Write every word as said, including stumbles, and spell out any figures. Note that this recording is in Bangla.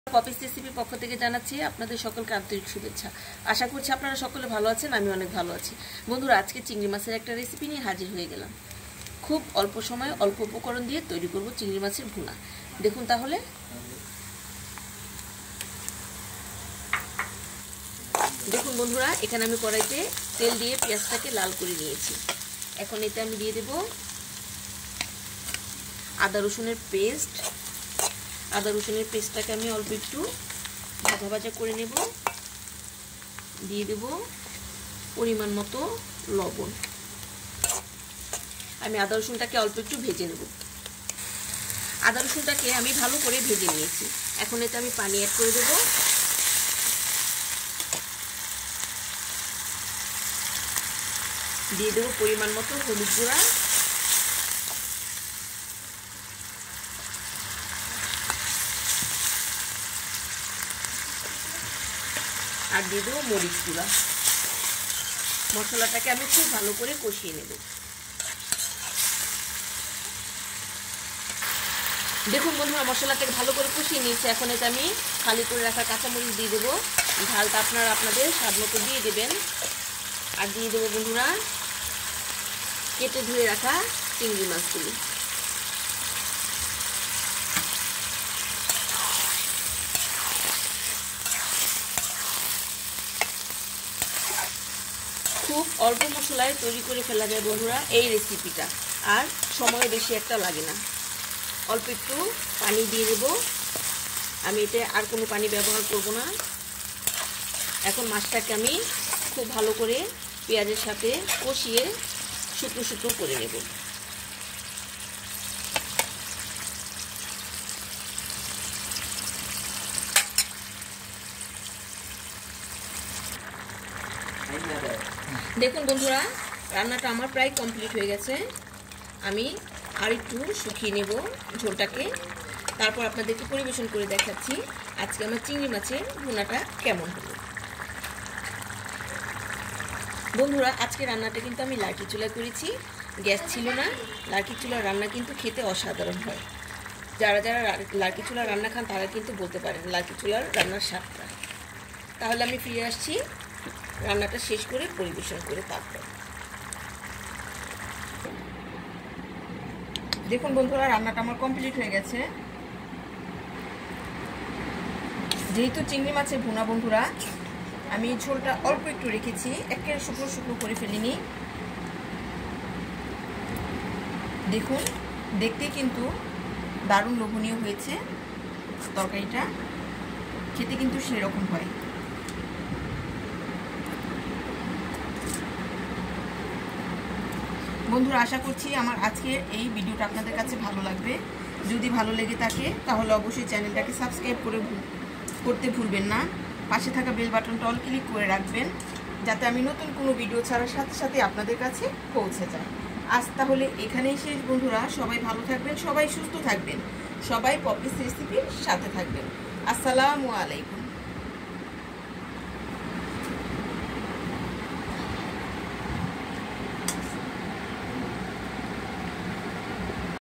পপিস রেসিপির পক্ষ থেকে জানাচ্ছি আপনাদের সকলকে আন্তরিক শুভেচ্ছা। আশা করছি আপনারা সকলে ভালো আছেন, আমি অনেক ভালো আছি। বন্ধুরা, আজকে চিংড়ি মাছের একটা রেসিপি নিয়ে হাজির হয়ে গেলাম। খুব অল্প সময়ে অল্প উপকরণ দিয়ে তৈরি করব চিংড়ি মাছের ভুনা। দেখুন তাহলে। দেখুন বন্ধুরা, এখানে আমি কড়াইতে তেল দিয়ে পেঁয়াজটাকে লাল করে নিয়েছি। এখন এতে আমি দিয়ে দেব আদা রসুনের পেস্ট। আদা রসুনের পেস্টটাকে আমি অল্প একটু ভাজা ভাজা করে নেব। দিয়ে দেব পরিমাণ মতো লবণ। আমি আদা রসুনটাকে অল্প একটু ভেজে নেব। আদা রসুনটাকে আমি ভালো করে ভেজে নিয়েছি। এখন এতে আমি পানি অ্যাড করে দেব। দিয়ে দেব পরিমাণ মতো হলুদ গুঁড়া, আর দিয়ে দেবো মরিচ গুঁড়া। মশলাটাকে আমি খুব ভালো করে কষিয়ে নেব। দেখুন বন্ধুরা, মশলাটাকে ভালো করে কষিয়ে নিয়েছি। এখন এতে আমি খালি করে রাখা কাঁচামরিচ দিয়ে দেবো। ঝালটা আপনারা আপনাদের স্বাদ মতো দিয়ে দেবেন। আর দিয়ে দেবো বন্ধুরা কেটে ধুয়ে রাখা চিংড়ি মাছগুলি। খুব অল্প মশলায় তৈরি করে ফেলা যায় বন্ধুরা এই রেসিপিটা, আর সময় বেশি একটা লাগে না। অল্প একটু পানি দিয়ে দেব। আমি এতে আর কোনো পানি ব্যবহার করব না। এখন মাছটাকে আমি খুব ভালো করে পেঁয়াজের সাথে কষিয়ে শুকনো শুকনো করে নেব। দেখুন বন্ধুরা, রান্নাটা আমার প্রায় কমপ্লিট হয়ে গেছে। আমি আর একটু শুকিয়ে নেব ঝোলটাকে, তারপর আপনাদেরকে পরিবেশন করে দেখাচ্ছি আজকে আমার চিংড়ি মাছের ভুনাটা কেমন হলো। বন্ধুরা, আজকে রান্নাটা কিন্তু আমি লার্কি চুলায় করেছি, গ্যাস ছিল না। লার্কি চুলার রান্না কিন্তু খেতে অসাধারণ হয়। যারা যারা লার্কি চুলার রান্না খান তারা কিন্তু বলতে পারেন লার্কি চুলার রান্নার স্বাদটা। তাহলে আমি ফিরে আসছি রান্নাটা শেষ করে পরিবেশন করে। তারপর দেখুন বন্ধুরা, রান্নাটা আমার কমপ্লিট হয়ে গেছে। যেহেতু চিংড়ি মাছের ভুনা বন্ধুরা, আমি ঝোলটা অল্প একটু রেখেছি, একেবারে শুকনো শুকনো করে ফেলিনি। দেখুন, দেখতে কিন্তু দারুণ লোভনীয় হয়েছে। তরকারিটা খেতে কিন্তু সেরকম হয়। বন্ধুরা, আশা করছি আমার আজকের এই ভিডিওটা আপনাদের কাছে ভালো লাগবে। যদি ভালো লেগে থাকে তাহলে অবশ্যই চ্যানেলটাকে সাবস্ক্রাইব করে করতে ভুলবেন না। পাশে থাকা বেল বাটনটা অল ক্লিক করে রাখবেন, যাতে আমি নতুন কোনো ভিডিও ছাড়ার সাথে সাথে আপনাদের কাছে পৌঁছে যায়। আজ তাহলে এখানেই শেষ বন্ধুরা। সবাই ভালো থাকবেন, সবাই সুস্থ থাকবেন, সবাই পপিস রেসিপির সাথে থাকবেন। আসসালামু আলাইকুম।